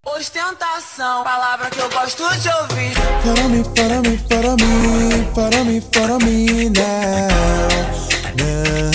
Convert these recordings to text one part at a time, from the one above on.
Ostentação, palavra que eu gosto de ouvir. Follow me, follow me, follow me, follow me, follow me now, now.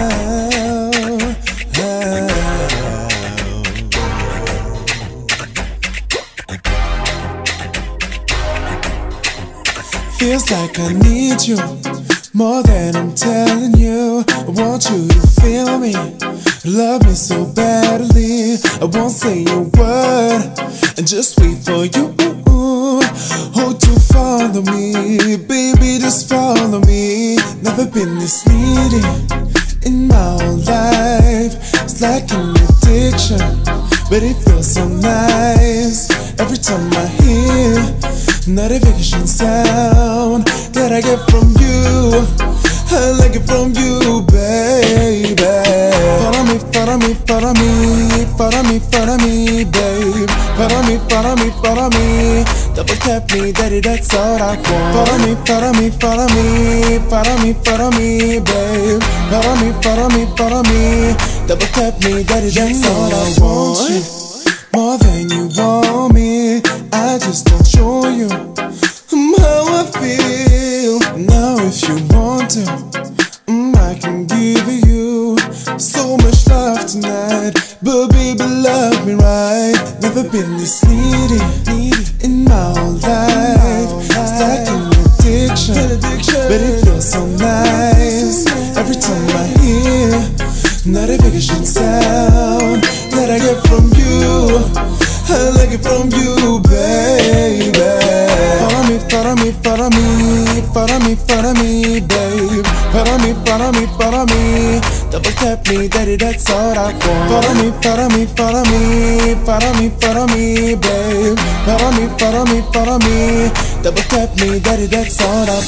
Feels like I need you more than I'm telling you. I want you to feel me, love me so badly. I won't say a word and just wait for you. Oh, to follow me, baby, just follow me. Never been this needy in my whole life. It's like an addiction, but it feels so nice every time I hear notification sound that I get from you. I like it from you, baby. Follow me, follow me, follow me, follow me, follow me, babe. Follow me, follow me, follow me. Double tap me, daddy, that's all I want. Follow me, follow me, follow me, follow me, follow me, babe. Follow me, follow me, follow me. Double tap me, daddy, that's all I want. You more than you want me. I just don't show you how I feel. Now if you want to, I can give you so much love tonight. But baby, love me right. Never been this needy in my whole life. It's like an addiction, but it feels so nice every time I hear notification sound that I get from you. I like it from you, baby. Follow me, follow me, follow me, follow me, follow me, babe. Follow me, follow me, follow me. Double tap me, daddy, that's all I want. Follow me, follow me, follow me, follow me, follow me, babe. Follow me, follow me, follow me. Double tap me, daddy, that's all I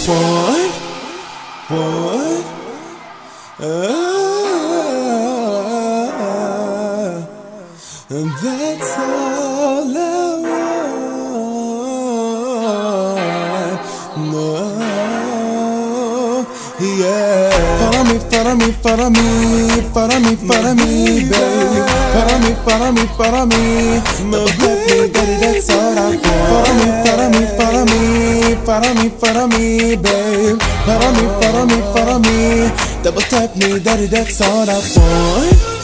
want. And that's all I want. No, yeah. Follow me, follow me, follow me, follow me, follow me, baby. Follow me, follow me, follow me. No, baby, daddy, that's all I want. Follow me, follow me, follow me, follow me, follow me, babe. Follow me, follow me, follow me. Double tap me, daddy, that's all I want.